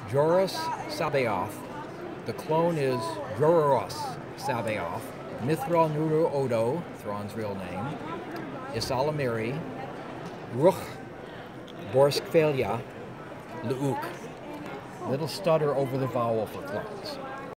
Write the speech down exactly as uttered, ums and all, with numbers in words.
Joris Sabaoth. The clone is Joros Sabaoth. mitt'hraw'nuruodo, Thrawn's real name. Isalamiri. Ruch. Borsk fey'lya. Lu'uk. Little stutter over the vowel for clones.